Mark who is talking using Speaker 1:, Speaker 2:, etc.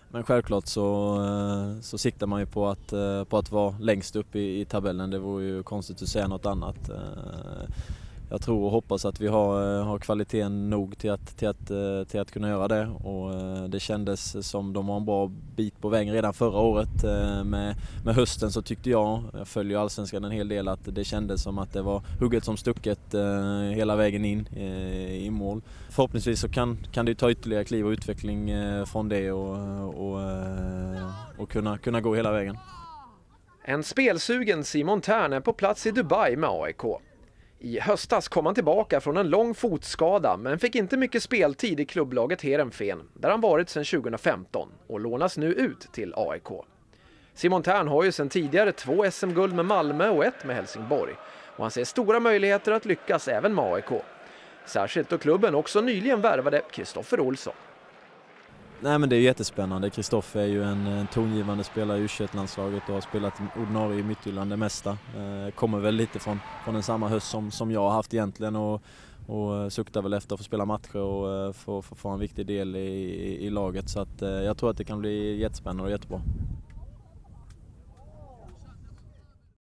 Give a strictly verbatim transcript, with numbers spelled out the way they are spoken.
Speaker 1: Men självklart så, så siktar man ju på att, på att vara längst upp i, i tabellen. Det vore ju konstigt att säga något annat. Jag tror och hoppas att vi har, har kvaliteten nog till att, till, att, till att kunna göra det. Och det kändes som de var en bra bit på vägen redan förra året. Med, med hösten så tyckte jag, jag följer Allsvenskan en hel del, att det kändes som att det var hugget som stucket hela vägen in i mål. Förhoppningsvis så kan, kan det ta ytterligare kliv och utveckling från det och, och, och kunna, kunna gå hela vägen.
Speaker 2: En spelsugen Simon Thern är på plats i Dubai med A I K. I höstas kom han tillbaka från en lång fotskada men fick inte mycket speltid i klubblaget Heerenveen där han varit sedan tjugohundrafemton och lånas nu ut till A I K. Simon Thern har ju sedan tidigare två S M-guld med Malmö och ett med Helsingborg och han ser stora möjligheter att lyckas även med A I K. Särskilt då klubben också nyligen värvade Kristoffer Olsson.
Speaker 1: Nej, men det är jättespännande. Kristoffer är ju en, en tongivande spelare i U tjugoett-landslaget och har spelat ordinarie i Midtjylland det mesta. Eh, kommer väl lite från, från en samma höst som, som jag har haft egentligen och, och suktar väl efter att få spela matcher och uh, få, få, få en viktig del i, i, i laget. Så att, eh, jag tror att det kan bli jättespännande och jättebra.